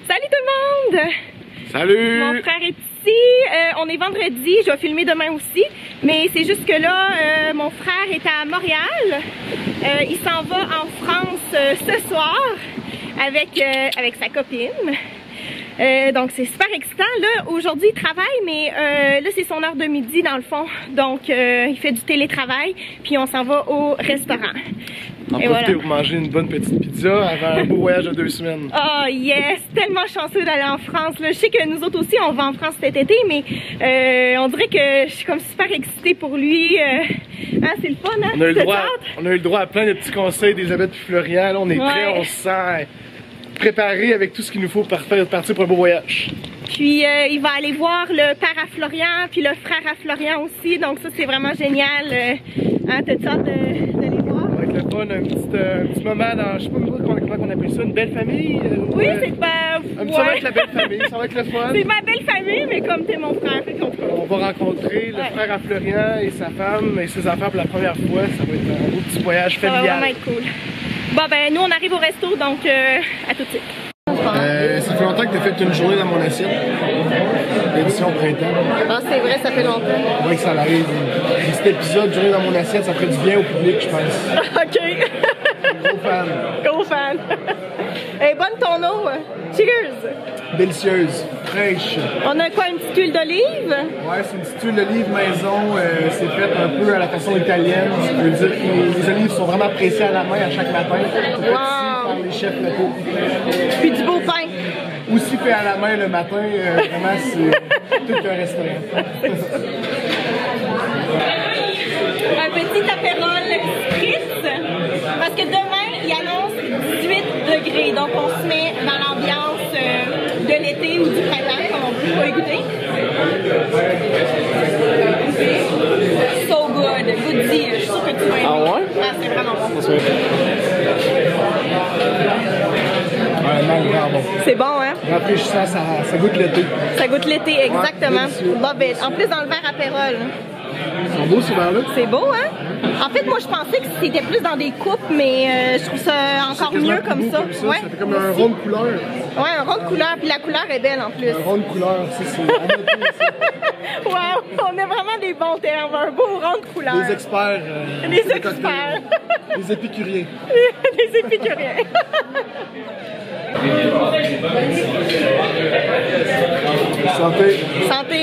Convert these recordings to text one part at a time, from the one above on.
Salut tout le monde! Salut! Mon frère est ici. On est vendredi, je vais filmer demain aussi. Mais c'est juste que là, mon frère est à Montréal. Il s'en va en France ce soir avec sa copine. Donc c'est super excitant. Là, aujourd'hui il travaille, mais là c'est son heure de midi dans le fond. Donc il fait du télétravail, puis on s'en va au restaurant. En profiter pour manger une bonne petite pizza avant un beau voyage de 2 semaines. Oh yes! Tellement chanceux d'aller en France. Là. Je sais que nous autres aussi on va en France cet été, mais on dirait que je suis comme super excitée pour lui. Hein, c'est le fun, hein? On a eu le droit à plein de petits conseils d'Elisabeth et Florian. Là, on est prêts, on se sent préparé avec tout ce qu'il nous faut pour partir pour un beau voyage. Puis il va aller voir le père à Florian, puis le frère à Florian aussi. Donc ça c'est vraiment génial. Hein, t'as-tu hâte de les voir? Ça va être le fun, un petit moment dans, je sais pas comment on appelle ça, une belle famille? Oui, c'est pas... Ça va être la belle famille, ça va être le fun. C'est ma belle famille, mais comme t'es mon frère, fait qu'on On va rencontrer le frère à Florian et sa femme et ses enfants pour la première fois. Ça va être un beau petit voyage familial. Ça va vraiment être cool. Bon ben nous on arrive au resto, donc à tout de suite. Ça fait longtemps que tu as fait une journée dans mon assiette. L'édition printemps. Ah c'est vrai, ça fait longtemps. Oui, que ça arrive. Cet épisode, journée dans mon assiette, ça ferait du bien au public, je pense. Ok. Gros fan. Gros fan. Hey, bonne ton eau. Cheers. Délicieuse, fraîche. On a quoi, une petite huile d'olive? Ouais, c'est une petite huile d'olive maison. C'est fait un peu à la façon italienne. Ça veut dire que les olives sont vraiment pressées à la main à chaque matin. Wow. Par les chefs locaux. Puis du beau pain. Aussi fait à la main le matin, vraiment c'est tout un restaurant. Un petit apérole spritz, parce que demain il annonce 18 degrés, donc on se met dans l'ambiance de l'été ou du printemps comme on veut. Faut écouter. So good, goodie, je suis sûre que tu vas aimer. Ah ouais? Ah, c'est vraiment bon. C'est bon, hein? Rafraîchissant, ça goûte l'été. Ça goûte l'été, exactement. Ouais, Love it. En plus, dans le verre apérole. Ils sont beaux, ces verres-là. C'est beau, hein? En fait, moi, je pensais que c'était plus dans des coupes, mais je trouve ça encore mieux comme ça. Ouais. Ça fait comme un rond de couleur. Ouais, un rond de couleur, puis la couleur est belle en plus. Un rond de couleur, c'est... Wow, on a vraiment des bons termes, un beau rond de couleur. Des experts. Des experts. Des épicuriens. Des épicuriens. Santé. Santé.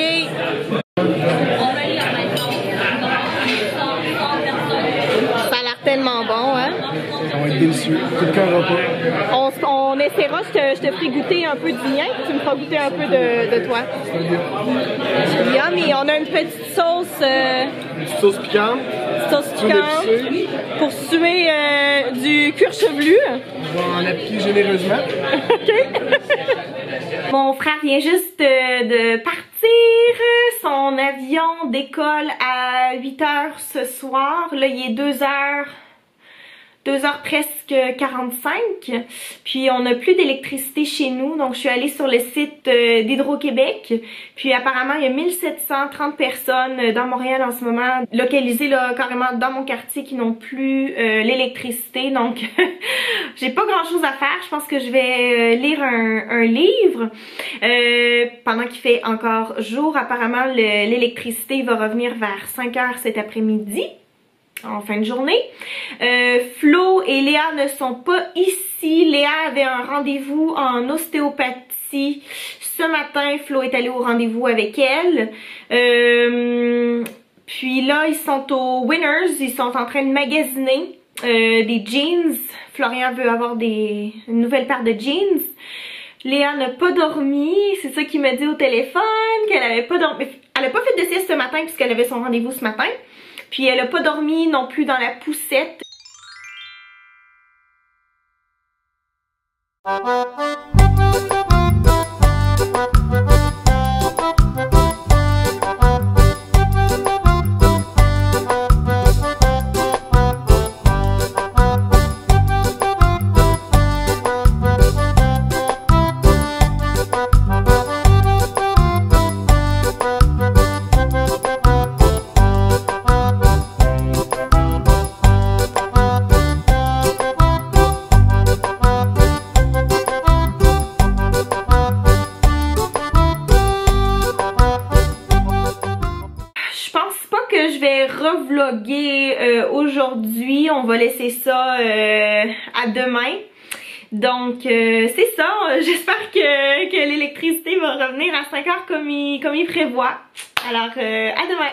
Ça a l'air tellement bon, hein? Ça va être délicieux. Tout qu'un repas. On essaiera, je te ferai goûter un peu du mien, puis tu me feras goûter un peu de toi. Yummy, on a une petite sauce. Petite sauce piquante. Sauce piquante. Pour suer du cuir chevelu. On va en appliquer généreusement. OK. Mon frère vient juste de partir. Son avion décolle à 8h ce soir. Là, il est 2h presque 45. Puis on n'a plus d'électricité chez nous. Donc je suis allée sur le site d'Hydro-Québec. Puis apparemment il y a 1730 personnes dans Montréal en ce moment, localisées là carrément dans mon quartier, qui n'ont plus l'électricité. Donc j'ai pas grand chose à faire. Je pense que je vais lire un livre pendant qu'il fait encore jour. Apparemment l'électricité va revenir vers 5h cet après-midi, en fin de journée. Flo et Léa ne sont pas ici. Léa avait un rendez-vous en ostéopathie ce matin. Flo est allé au rendez-vous avec elle. Puis là, ils sont au Winners. Ils sont en train de magasiner des jeans. Florian veut avoir une nouvelle paire de jeans. Léa n'a pas dormi. C'est ça qu'il m'a dit au téléphone, qu'elle avait pas dormi. Elle a pas fait de sieste ce matin puisqu'elle avait son rendez-vous ce matin. Puis elle a pas dormi non plus dans la poussette. revloguer aujourd'hui. On va laisser ça à demain. Donc c'est ça, j'espère que l'électricité va revenir à 5 heures comme il prévoit. Alors à demain!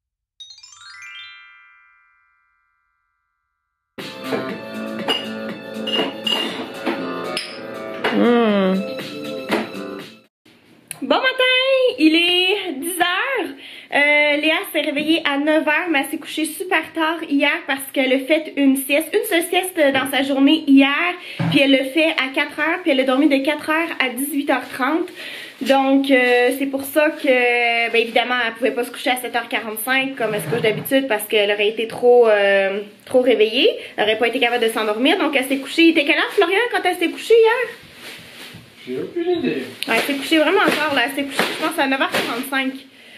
Bon matin, il est 10h. Léa s'est réveillée à 9h, mais elle s'est couchée super tard hier parce qu'elle a fait une sieste, une seule sieste dans sa journée hier, puis elle l'a fait à 4h, puis elle a dormi de 4h à 18h30. Donc c'est pour ça que, ben évidemment, elle pouvait pas se coucher à 7h45 comme elle se couche d'habitude parce qu'elle aurait été trop réveillée. Elle aurait pas été capable de s'endormir, donc elle s'est couchée. Il était quelle heure, Florian, quand elle s'est couchée hier? J'ai aucune idée. Ouais, elle s'est couchée vraiment tard là, elle s'est couchée je pense à 9h45.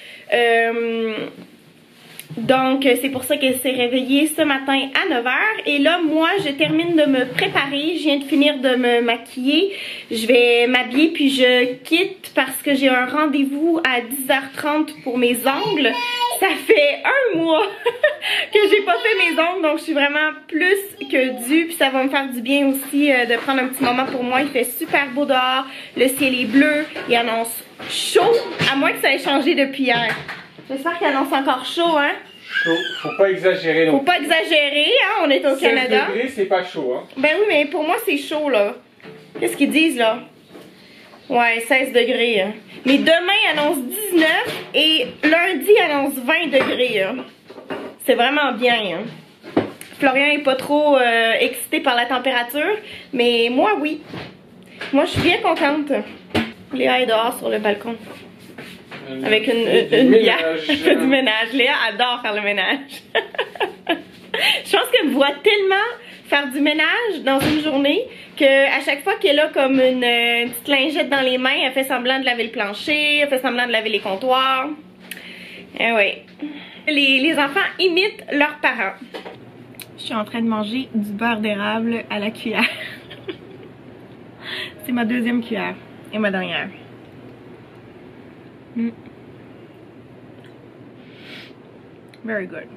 Donc c'est pour ça qu'elle s'est réveillée ce matin à 9h. Et là moi je termine de me préparer, je viens de finir de me maquiller. Je vais m'habiller puis je quitte parce que j'ai un rendez-vous à 10h30 pour mes ongles. Ça fait un mois que j'ai pas fait mes ongles, donc je suis vraiment plus que due. Puis ça va me faire du bien aussi de prendre un petit moment pour moi. Il fait super beau dehors, le ciel est bleu, il annonce chaud, à moins que ça ait changé depuis hier. J'espère qu'il annonce encore chaud, hein? Chaud, faut pas exagérer non. Faut pas exagérer, hein? On est au Canada. 16 degrés, c'est pas chaud, hein? Ben oui, mais pour moi, c'est chaud, là. Qu'est-ce qu'ils disent, là? Ouais, 16 degrés, hein. Mais demain annonce 19 et lundi annonce 20 degrés, hein. C'est vraiment bien, hein. Florian est pas trop excité par la température, mais moi, oui. Moi, je suis bien contente. Léa est dehors sur le balcon. Avec une bière. Elle fait du ménage. Léa adore faire le ménage. Je pense qu'elle me voit tellement faire du ménage dans une journée qu'à chaque fois qu'elle a comme une petite lingette dans les mains, elle fait semblant de laver le plancher, elle fait semblant de laver les comptoirs. Eh oui. Les enfants imitent leurs parents. Je suis en train de manger du beurre d'érable à la cuillère. C'est ma deuxième cuillère et ma dernière. Very good.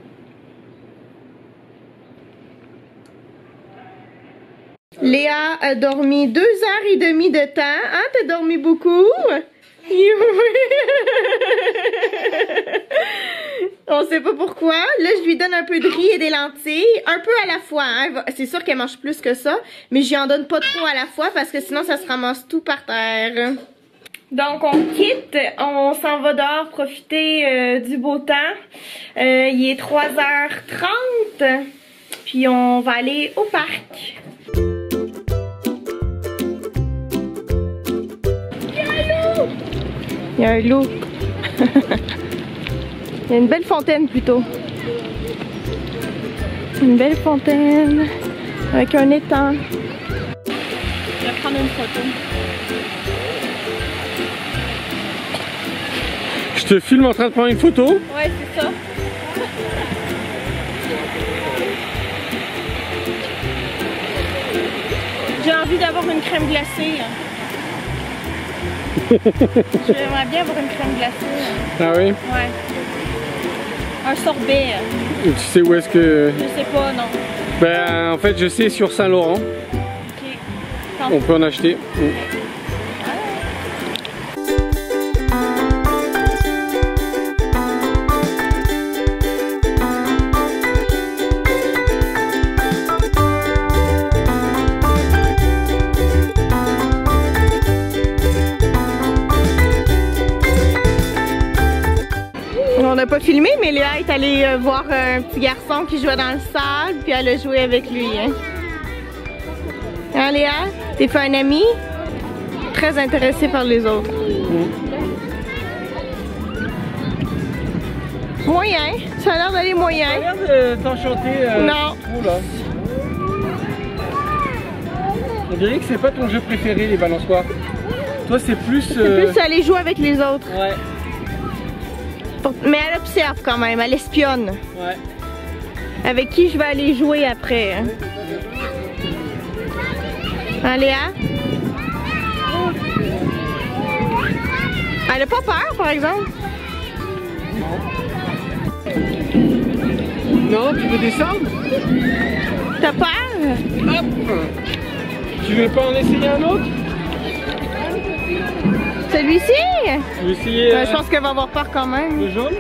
Léa a dormi 2h30 de temps. Hein, t'as dormi beaucoup? On sait pas pourquoi. Là, je lui donne un peu de riz et des lentilles. Un peu à la fois. Hein. C'est sûr qu'elle mange plus que ça. Mais je lui en donne pas trop à la fois parce que sinon, ça se ramasse tout par terre. Donc on quitte, on s'en va dehors profiter du beau temps. Il est 3h30, puis on va aller au parc. Il y a un loup. Il y a une belle fontaine plutôt. Une belle fontaine avec un étang. Je vais prendre une photo. Je te filme en train de prendre une photo? Ouais, c'est ça. J'ai envie d'avoir une crème glacée. J'aimerais bien avoir une crème glacée. Ah oui? Ouais. Un sorbet. Tu sais où est-ce que... Je sais pas, non. Ben, en fait, je sais, sur Saint-Laurent. Ok. On peut en acheter. On n'a pas filmé, mais Léa est allée voir un petit garçon qui jouait dans le sable, puis elle a joué avec lui. Hein, Léa? T'es fait un ami? Très intéressé par les autres. Moyen. Ça a l'air d'aller moyen. Ça a l'air de t'enchanter. Non. Oula. On dirait que c'est pas ton jeu préféré, les balançoires. Toi, c'est plus... C'est plus aller jouer avec les autres. Ouais. Mais elle observe quand même, elle espionne. Ouais. Avec qui je vais aller jouer après. Hein? Hein, Léa? Elle a pas peur, par exemple? Non, tu veux descendre? T'as peur? Hop! Tu veux pas en essayer un autre? Celui-ci? Tu veux essayer Je pense qu'elle va avoir peur quand même. le jaune?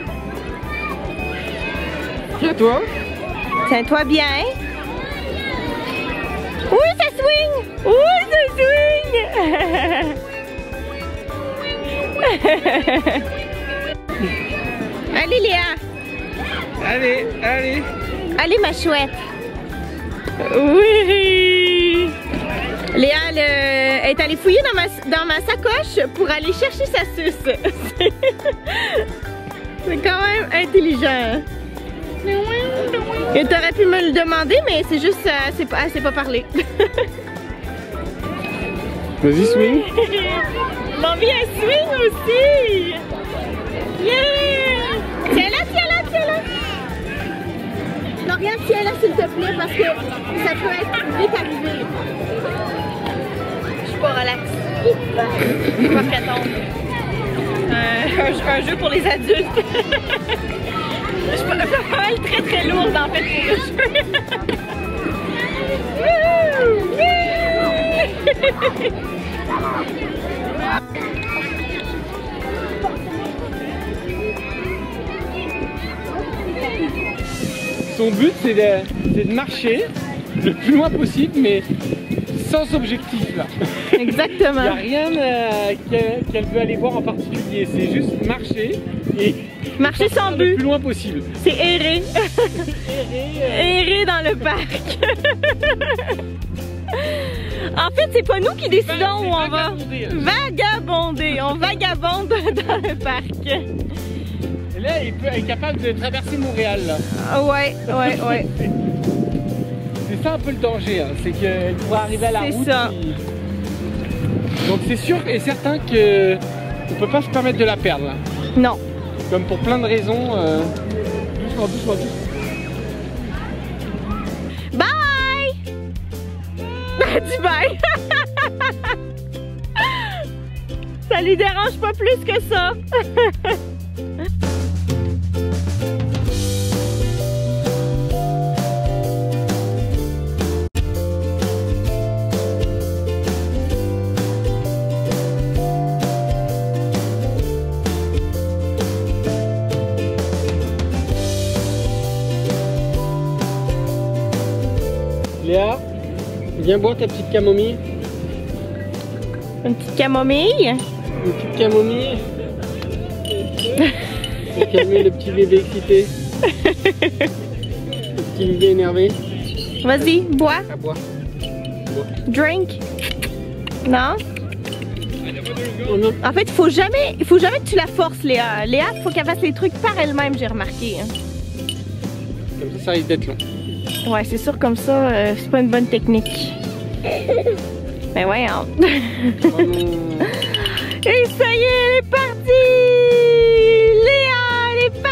Tiens-toi! Tiens-toi bien. Oui, ça swing! Oui, ça swing! Allez, Léa! Allez, allez! Allez, ma chouette! Oui! Léa, elle est allée fouiller dans ma sacoche pour aller chercher sa suce. C'est quand même intelligent. Et t'aurais pu me le demander, mais c'est juste, elle sait pas parler. Vas-y, swing! Mamie, elle swing aussi! Yeah! Tiens-la, tiens-la, tiens-la! Non, regarde, tiens-la s'il te plaît, parce que ça peut être vite arrivé. Je suis pas relax. Je suis pas prête à tomber. Un jeu pour les adultes. Je suis pas mal très très lourde en fait pour le jeu. Son but c'est de marcher le plus loin possible, mais sans objectif là. Exactement. Il n'y a rien qu'elle veut aller voir en particulier, c'est juste marcher et marcher sans le but. plus loin possible. C'est errer. Errer dans le parc. En fait, c'est pas nous qui décidons où on va. Vagabonder. On vagabonde dans le parc. Et là, elle est capable de traverser Montréal là. Ouais. C'est ça un peu le danger, hein. C'est qu'elle pourrait arriver à la route. C'est ça. Donc c'est sûr et certain que on peut pas se permettre de la perdre. Là. Non. Comme pour plein de raisons. Doucement. Bye! Dis bye! Ça lui dérange pas plus que ça. Léa, viens boire ta petite camomille. Une petite camomille. Une petite camomille. Pour calmer le petit bébé excité. Le petit bébé énervé. Vas-y, bois. À boire. Drink. Non? Oh non. En fait, il faut jamais que tu la forces, Léa. Léa, il faut qu'elle fasse les trucs par elle-même, j'ai remarqué. Comme ça risque d'être long. Ouais, c'est sûr, comme ça, c'est pas une bonne technique. Ben ouais, hein. Oh non. Et ça y est, elle est partie! Léa, elle est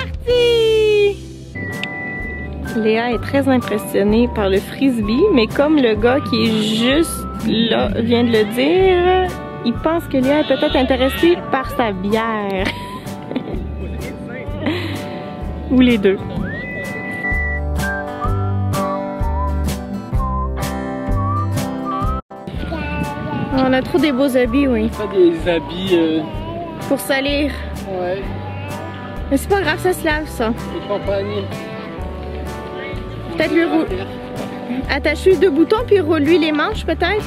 partie! Léa est très impressionnée par le frisbee, mais comme le gars qui est juste là vient de le dire, il pense que Léa est peut-être intéressée par sa bière. Ou les deux. On a trop des beaux habits, oui. Pas des habits. Pour salir. Ouais. Mais c'est pas grave, ça se lave, ça. De campagne. Peut-être lui attache-lui 2 boutons puis roule-lui les manches, peut-être.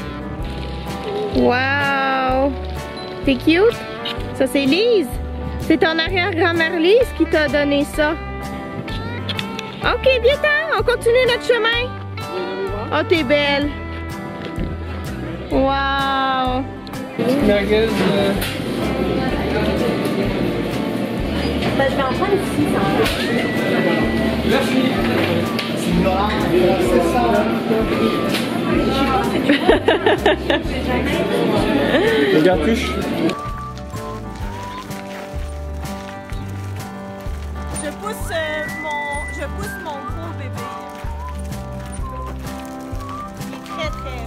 Wow! T'es cute? Ça, c'est Lise. C'est ton arrière-grand-mère Lise qui t'a donné ça. Ok, viens-t'en, on continue notre chemin. Oh, t'es belle. Wow! Petite merguez. Ben, je vais en prendre ici, Merci. Regarde, touche. Je pousse mon gros bébé. Il est très très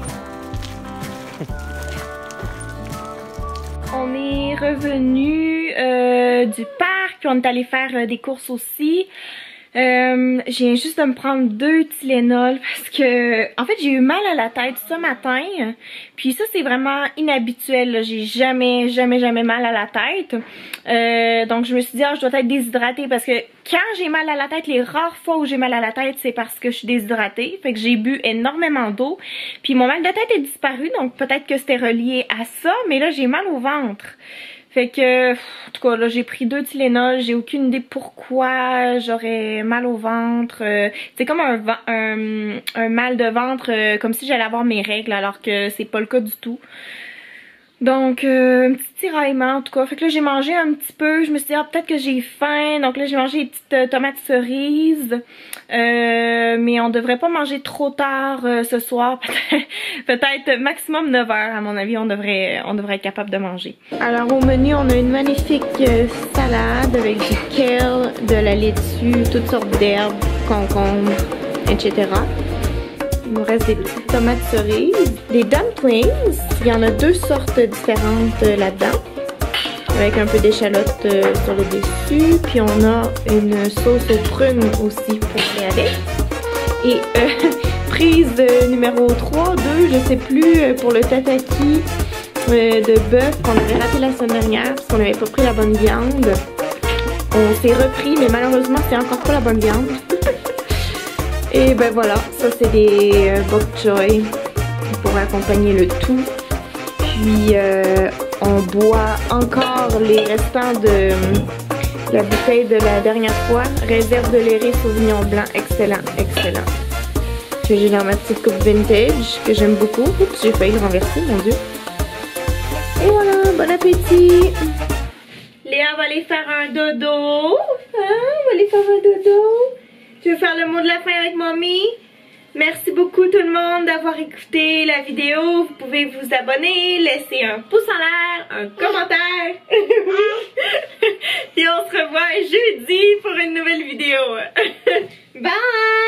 long. On est revenu du parc, puis on est allé faire des courses aussi. Je viens juste de me prendre 2 Tylenol parce que, en fait, j'ai eu mal à la tête ce matin. Puis ça, c'est vraiment inhabituel. J'ai jamais mal à la tête. Donc, je me suis dit, ah, je dois être déshydratée parce que quand j'ai mal à la tête, les rares fois où j'ai mal à la tête, c'est parce que je suis déshydratée. Fait que j'ai bu énormément d'eau. Puis mon mal de tête est disparu, donc peut-être que c'était relié à ça. Mais là, j'ai mal au ventre. Fait que, en tout cas, là, j'ai pris 2 Tylenol, j'ai aucune idée pourquoi j'aurais mal au ventre. C'est comme un mal de ventre, comme si j'allais avoir mes règles, alors que c'est pas le cas du tout. Donc, un petit tiraillement, en tout cas. Fait que là, j'ai mangé un petit peu. Je me suis dit, ah, peut-être que j'ai faim. Donc là, j'ai mangé des petites tomates cerises. Mais on devrait pas manger trop tard ce soir. Peut-être maximum 9 heures, à mon avis, on devrait être capable de manger. Alors, au menu, on a une magnifique salade avec du kale, de la laitue, toutes sortes d'herbes, concombres, etc. Il nous reste des petites tomates cerises, des dumplings. Il y en a 2 sortes différentes là-dedans, avec un peu d'échalote sur le dessus. Puis on a une sauce aux prunes aussi pour aller avec. Et prise numéro 3, 2, je sais plus, pour le tataki de bœuf qu'on avait raté la semaine dernière parce qu'on n'avait pas pris la bonne viande. On s'est repris, mais malheureusement c'est encore pas la bonne viande. Et ben voilà, ça c'est des bok choy pour accompagner le tout. Puis on boit encore les restants de la bouteille de la dernière fois. Réserve de Léré Sauvignon Blanc, excellent, excellent. Que j'ai dans ma petite coupe vintage, que j'aime beaucoup. Oups, j'ai failli le renverser, mon Dieu. Et voilà, bon appétit. Léa va aller faire un dodo. Hein, on va aller faire un dodo. Tu veux faire le mot de la fin avec mamie? Merci beaucoup tout le monde d'avoir écouté la vidéo. Vous pouvez vous abonner, laisser un pouce en l'air, un commentaire. Et on se revoit jeudi pour une nouvelle vidéo. Bye!